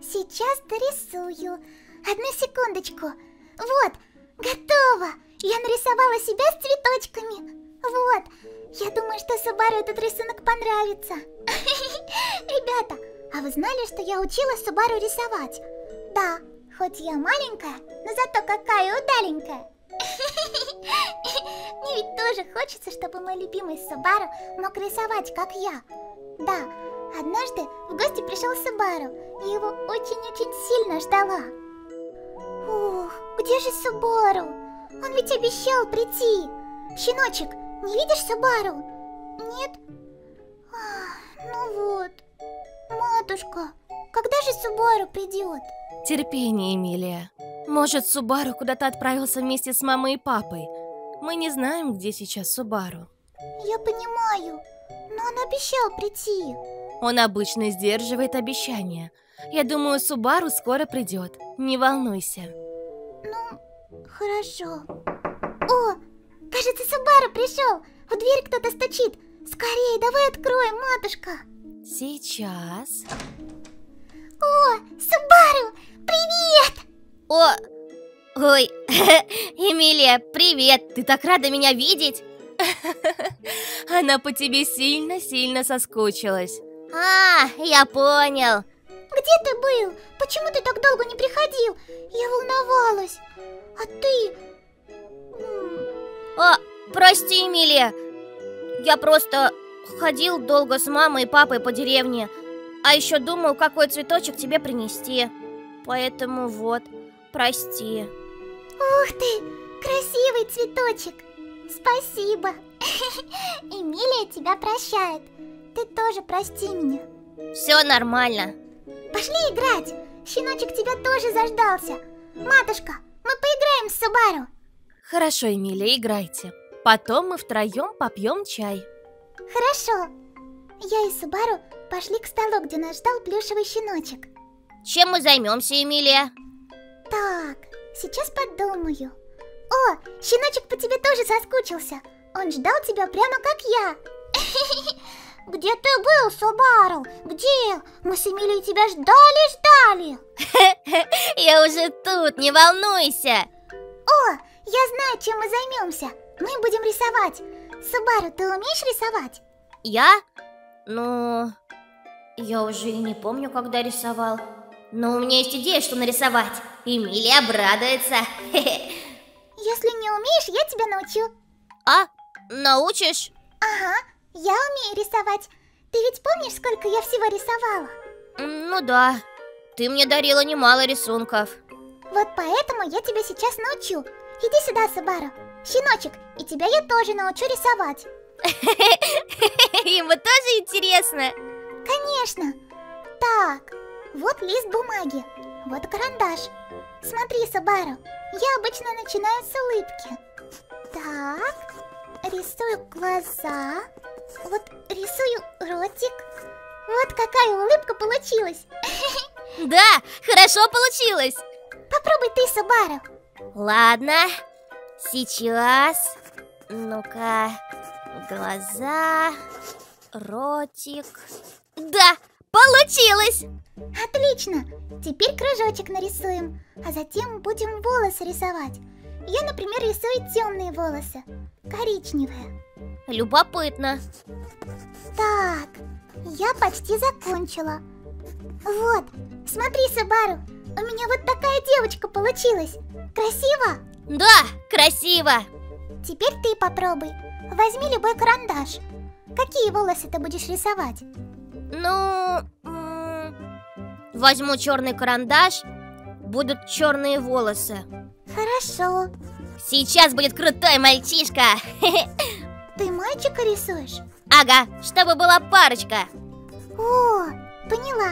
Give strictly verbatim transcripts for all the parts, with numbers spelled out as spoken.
Сейчас дорисую. Одну секундочку. Вот, готово. Я нарисовала себя с цветочками. Вот. Я думаю, что Субару этот рисунок понравится. Ребята, а вы знали, что я учила Субару рисовать? Да, хоть я маленькая, но зато какая удаленькая. Мне ведь тоже хочется, чтобы мой любимый Субару мог рисовать, как я. Да, однажды в гости пришел Субару, и его очень-очень сильно ждала. Ух, где же Субару? Он ведь обещал прийти. Щеночек, не видишь Субару? Нет? Ах, ну вот. Матушка, когда же Субару придет? Терпение, Эмилия. Может, Субару куда-то отправился вместе с мамой и папой. Мы не знаем, где сейчас Субару. Я понимаю, но он обещал прийти. Он обычно сдерживает обещания. Я думаю, Субару скоро придет. Не волнуйся. Ну, хорошо. О, кажется, Субару пришел. В дверь кто-то стучит. Скорее, давай откроем, матушка. Сейчас. О, Субару, привет! О, ой, Эмилия, привет! Ты так рада меня видеть? Она по тебе сильно-сильно соскучилась. А, я понял. Где ты был? Почему ты так долго не приходил? Я волновалась. А ты... О, прости, Эмилия. Я просто ходил долго с мамой и папой по деревне. А еще думал, какой цветочек тебе принести. Поэтому вот, прости. Ух ты, красивый цветочек. Спасибо. Эмилия тебя прощает. Ты тоже прости меня. Все нормально. Пошли играть. Щеночек тебя тоже заждался. Матушка, мы поиграем с Субару. Хорошо, Эмилия, играйте. Потом мы втроем попьем чай. Хорошо. Я и Субару пошли к столу, где нас ждал плюшевый щеночек. Чем мы займемся, Эмилия? Так, сейчас подумаю. О, щеночек по тебе тоже соскучился. Он ждал тебя прямо как я. Где ты был, Субару? Где? Мы с Эмилией тебя ждали-ждали. Я уже тут, не волнуйся. О, я знаю, чем мы займемся. Мы будем рисовать. Субару, ты умеешь рисовать? Я? Ну, я уже и не помню, когда рисовал. Но у меня есть идея, что нарисовать. Эмилия обрадуется. Если не умеешь, я тебя научу. А? Научишь? Ага, я умею рисовать. Ты ведь помнишь, сколько я всего рисовала? Ну да, ты мне дарила немало рисунков. Вот поэтому я тебя сейчас научу. Иди сюда, Субару. Щеночек, и тебя я тоже научу рисовать. Ему тоже интересно? Конечно. Так, вот лист бумаги, вот карандаш. Смотри, Субару, я обычно начинаю с улыбки. Так, рисую глаза. Вот рисую ротик. Вот какая улыбка получилась. Да, хорошо получилось. Попробуй ты, Субару. Ладно, сейчас. Ну-ка, глаза, ротик. Да, получилось. Отлично. Теперь кружочек нарисуем, а затем будем волосы рисовать. Я, например, рисую темные волосы, коричневые. Любопытно. Так, я почти закончила. Вот, смотри, Субару, у меня вот такая девочка получилась. Красиво? Да, красиво. Теперь ты попробуй. Возьми любой карандаш. Какие волосы ты будешь рисовать? Ну, возьму черный карандаш. Будут черные волосы. Хорошо. Сейчас будет крутой мальчишка. Ты мальчика рисуешь? Ага, чтобы была парочка. О, поняла.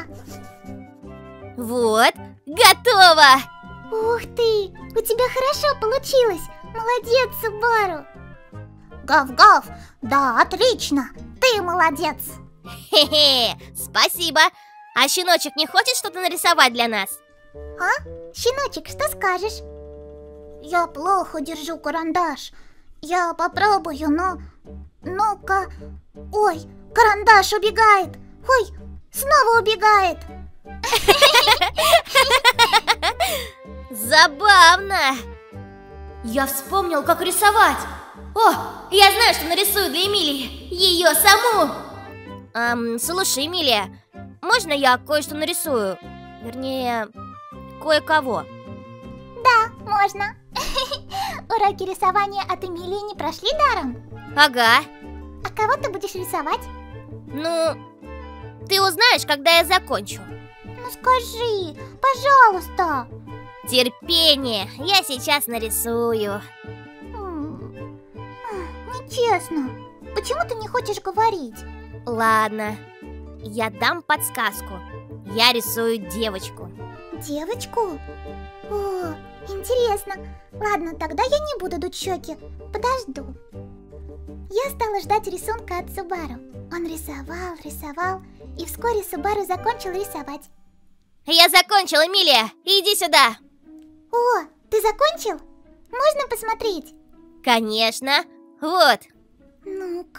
Вот, готово. Ух ты, у тебя хорошо получилось. Молодец, Субару. Гав-гав, да, отлично. Ты молодец. Хе-хе, спасибо. А щеночек не хочет что-то нарисовать для нас? А? Щеночек, что скажешь? Я плохо держу карандаш. Я попробую, но... Ну-ка... Ой, карандаш убегает. Ой, снова убегает. Забавно. Я вспомнил, как рисовать. О, я знаю, что нарисую для Эмилии. Ее саму. Эм, слушай, Эмилия, можно я кое-что нарисую? Вернее, кое-кого. Да, можно. Уроки рисования от Эмилии не прошли даром? Ага. А кого ты будешь рисовать? Ну, ты узнаешь, когда я закончу. Ну скажи, пожалуйста. Терпение, я сейчас нарисую. М, Нечестно. Почему ты не хочешь говорить? Ладно, я дам подсказку. Я рисую девочку. Девочку? О, интересно. Ладно, тогда я не буду дуть щеки. Подожду. Я стала ждать рисунка от Субару. Он рисовал, рисовал, и вскоре Субару закончил рисовать. Я закончил, Эмилия, иди сюда. О, ты закончил? Можно посмотреть? Конечно, вот. Ну-ка.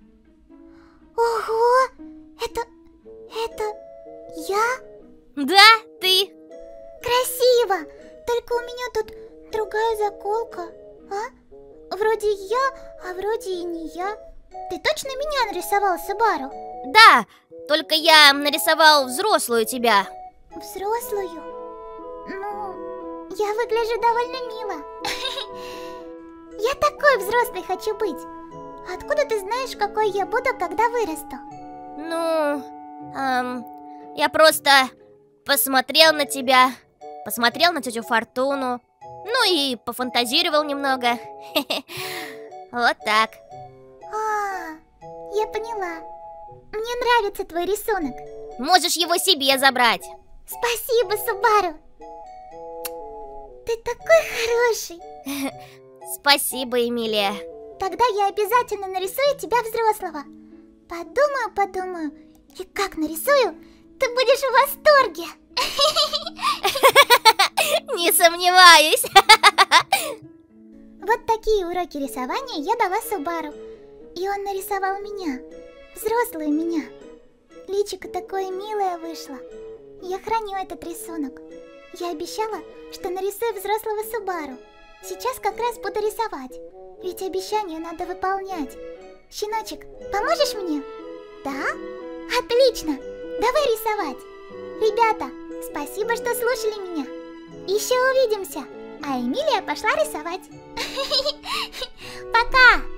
Ого, это... это... я? Да, ты. Красиво! Только у меня тут другая заколка. А? Вроде я, а вроде и не я. Ты точно меня нарисовал, Субару? Да, только я нарисовал взрослую тебя. Взрослую? Ну, я выгляжу довольно мило. Я такой взрослый хочу быть. Откуда ты знаешь, какой я буду, когда вырасту? Ну, эм, я просто посмотрел на тебя, посмотрел на тетю Фортуну, ну и пофантазировал немного. Вот так. А, я поняла. Мне нравится твой рисунок. Можешь его себе забрать. Спасибо, Субару. Ты такой хороший. Спасибо, Эмилия. Тогда я обязательно нарисую тебя взрослого. Подумаю, подумаю. И как нарисую, ты будешь в восторге. Не сомневаюсь. Вот такие уроки рисования я дала Субару. И он нарисовал меня. Взрослую меня. Личико такое милое вышло. Я храню этот рисунок. Я обещала, что нарисую взрослого Субару. Сейчас как раз буду рисовать. Ведь обещание надо выполнять. Щеночек, поможешь мне? Да? Отлично! Давай рисовать. Ребята, спасибо, что слушали меня. Еще увидимся. А Эмилия пошла рисовать. Пока!